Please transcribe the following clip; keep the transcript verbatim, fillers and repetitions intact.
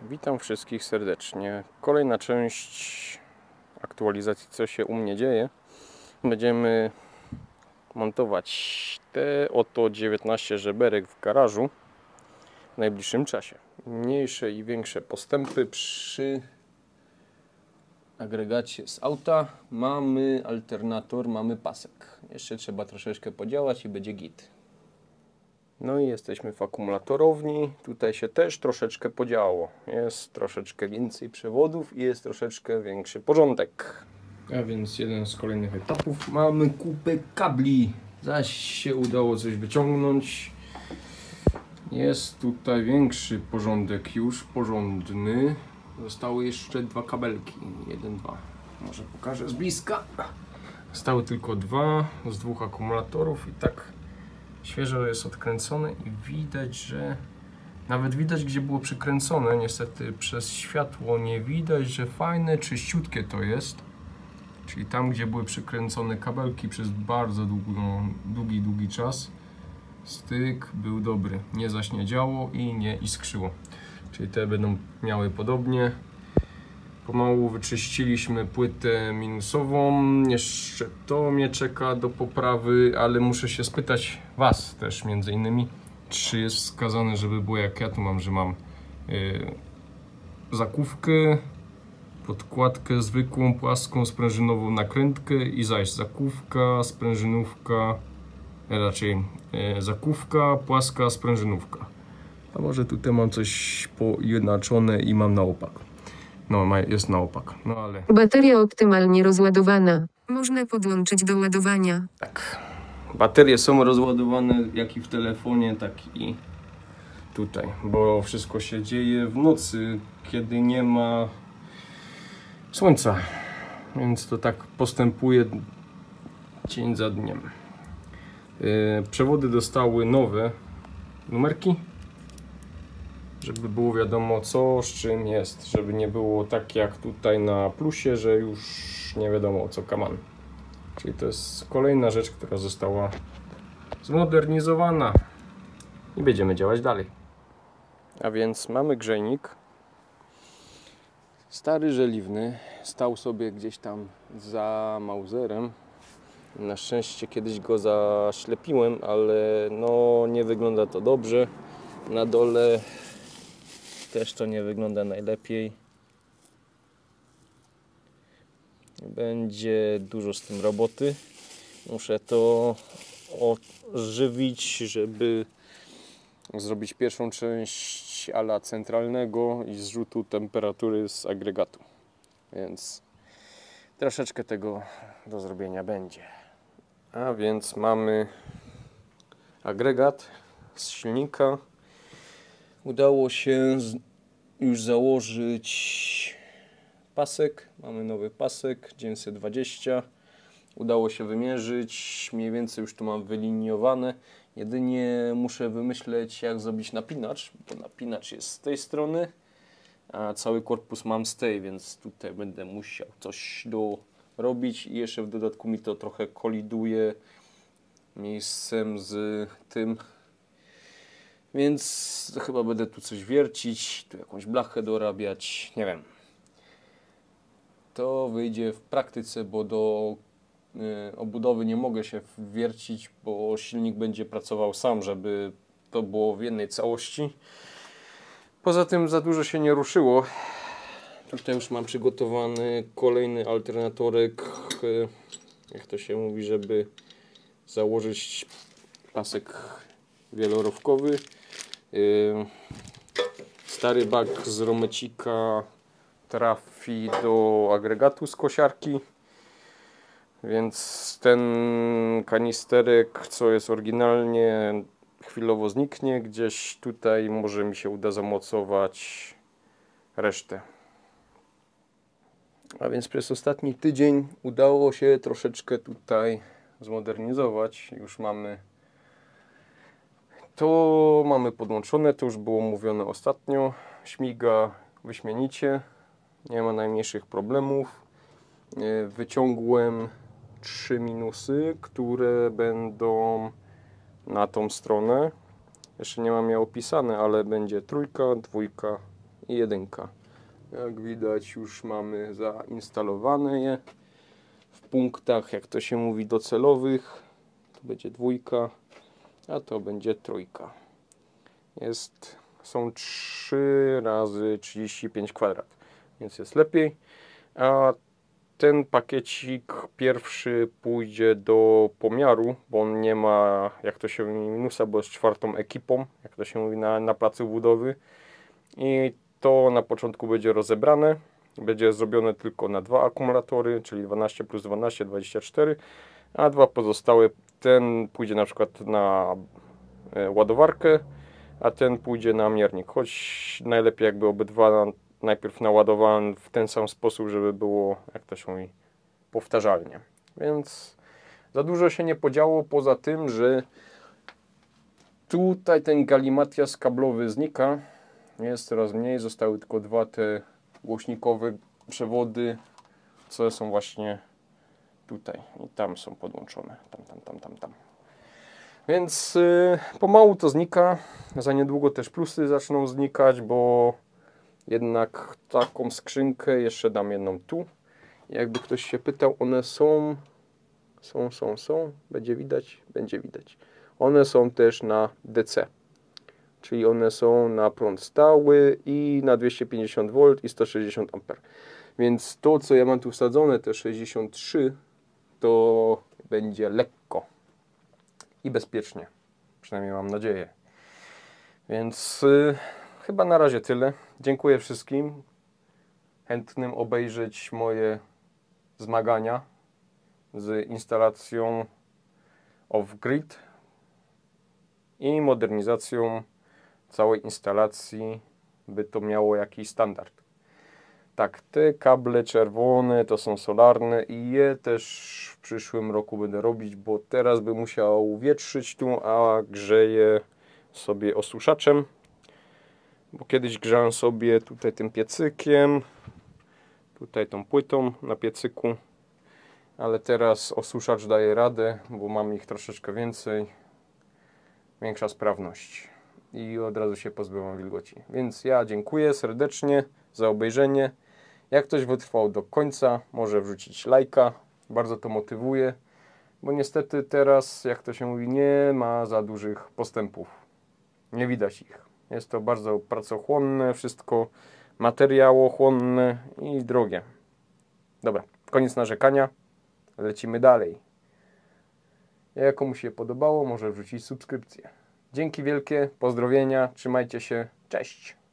Witam wszystkich serdecznie. Kolejna część aktualizacji, co się u mnie dzieje. Będziemy montować te oto dziewiętnaście żeberek w garażu w najbliższym czasie. Mniejsze i większe postępy przy agregacie z auta. Mamy alternator, mamy pasek. Jeszcze trzeba troszeczkę podziałać i będzie git. No i jesteśmy w akumulatorowni. Tutaj się też troszeczkę podziało. Jest troszeczkę więcej przewodów i jest troszeczkę większy porządek. A więc jeden z kolejnych etapów. Mamy kupę kabli. Zaś się udało coś wyciągnąć. Jest tutaj większy porządek już, porządny. Zostały jeszcze dwa kabelki. Jeden, dwa. Może pokażę z bliska. Zostały tylko dwa z dwóch akumulatorów i tak świeżo jest odkręcone i widać, że nawet widać, gdzie było przykręcone. Niestety przez światło nie widać, że fajne, czyściutkie to jest. Czyli tam, gdzie były przykręcone kabelki przez bardzo długą, długi, długi czas, styk był dobry. Nie zaśniedziało i nie iskrzyło. Czyli te będą miały podobnie. Pomału wyczyściliśmy płytę minusową. Jeszcze to mnie czeka do poprawy, ale muszę się spytać Was też między innymi, czy jest wskazane, żeby było jak ja tu mam, że mam yy, zakówkę, podkładkę zwykłą, płaską, sprężynową nakrętkę i zaś zakówka, sprężynówka, raczej yy, zakówka, płaska, sprężynówka. A może tutaj mam coś pojednaczone i mam na opak. No, jest na opak, no ale... Bateria optymalnie rozładowana. Można podłączyć do ładowania. Tak. Baterie są rozładowane jak i w telefonie, tak i tutaj. Bo wszystko się dzieje w nocy, kiedy nie ma słońca. Więc to tak postępuje dzień za dniem. Yy, przewody dostały nowe numerki, żeby było wiadomo, co z czym jest, żeby nie było tak jak tutaj na plusie, że już nie wiadomo, co kaman. Czyli to jest kolejna rzecz, która została zmodernizowana i będziemy działać dalej. A więc mamy grzejnik stary, żeliwny, stał sobie gdzieś tam za Mauserem. Na szczęście kiedyś go zaślepiłem, ale no nie wygląda to dobrze. Na dole też to nie wygląda najlepiej. Będzie dużo z tym roboty. Muszę to ożywić, żeby zrobić pierwszą część ala centralnego i zrzutu temperatury z agregatu. Więc troszeczkę tego do zrobienia będzie. A więc mamy agregat z silnika. Udało się już założyć pasek. Mamy nowy pasek dziewięćset dwadzieścia. Udało się wymierzyć. Mniej więcej już to mam wyliniowane. Jedynie muszę wymyśleć, jak zrobić napinacz, bo napinacz jest z tej strony, a cały korpus mam z tej, więc tutaj będę musiał coś dorobić i jeszcze w dodatku mi to trochę koliduje miejscem z tym. Więc chyba będę tu coś wiercić, tu jakąś blachę dorabiać, nie wiem. To wyjdzie w praktyce, bo do y, obudowy nie mogę się wiercić, bo silnik będzie pracował sam, żeby to było w jednej całości. Poza tym za dużo się nie ruszyło. Tutaj już mam przygotowany kolejny alternatorek, y, jak to się mówi, żeby założyć pasek wielorowkowy. Stary bak z romecika trafi do agregatu z kosiarki, więc ten kanisterek, co jest oryginalnie, chwilowo zniknie. Gdzieś tutaj może mi się uda zamocować resztę. A więc przez ostatni tydzień udało się troszeczkę tutaj zmodernizować. Już mamy to mamy podłączone, to już było mówione ostatnio. Śmiga wyśmienicie, nie ma najmniejszych problemów. Wyciągłem trzy minusy, które będą na tą stronę. Jeszcze nie mam je opisane, ale będzie trójka, dwójka i jedynka. Jak widać, już mamy zainstalowane je w punktach, jak to się mówi, docelowych. To będzie dwójka, a to będzie trójka. Jest, są trzy razy trzydzieści pięć kwadrat, więc jest lepiej. A ten pakiecik pierwszy pójdzie do pomiaru, bo on nie ma, jak to się mówi, minusa, bo jest czwartą ekipą, jak to się mówi, na, na placu budowy. I to na początku będzie rozebrane. Będzie zrobione tylko na dwa akumulatory, czyli dwanaście plus dwanaście, dwadzieścia cztery, a dwa pozostałe, ten pójdzie na przykład na ładowarkę, a ten pójdzie na miernik. Choć najlepiej jakby obydwa najpierw naładowałem w ten sam sposób, żeby było, jak to się mówi, powtarzalnie. Więc za dużo się nie podziało, poza tym, że tutaj ten galimatias kablowy znika. Jest coraz mniej, zostały tylko dwa te głośnikowe przewody, co są właśnie tutaj i tam są podłączone. Tam, tam, tam, tam, tam. Więc yy, pomału to znika. Za niedługo też plusy zaczną znikać, bo jednak taką skrzynkę jeszcze dam jedną tu. Jakby ktoś się pytał, one są, są, są, są. Będzie widać? Będzie widać. One są też na D C. Czyli one są na prąd stały i na dwieście pięćdziesiąt wolt i sto sześćdziesiąt amperów. Więc to, co ja mam tu wsadzone, te sześćdziesiąt trzy, to będzie lekko i bezpiecznie. Przynajmniej mam nadzieję. Więc yy, chyba na razie tyle. Dziękuję wszystkim chętnym obejrzeć moje zmagania z instalacją off-grid i modernizacją całej instalacji, by to miało jakiś standard. Tak, te kable czerwone to są solarne i je też w przyszłym roku będę robić, bo teraz bym musiał wietrzyć tu, a grzeję sobie osuszaczem, bo kiedyś grzałem sobie tutaj tym piecykiem, tutaj tą płytą na piecyku, ale teraz osuszacz daje radę, bo mam ich troszeczkę więcej, większa sprawność i od razu się pozbywam wilgoci. Więc ja dziękuję serdecznie za obejrzenie. Jak ktoś wytrwał do końca, może wrzucić lajka, bardzo to motywuje, bo niestety teraz, jak to się mówi, nie ma za dużych postępów, nie widać ich. Jest to bardzo pracochłonne, wszystko materiałochłonne i drogie. Dobra, koniec narzekania, lecimy dalej. Jak komuś się podobało, może wrzucić subskrypcję. Dzięki wielkie, pozdrowienia, trzymajcie się, cześć!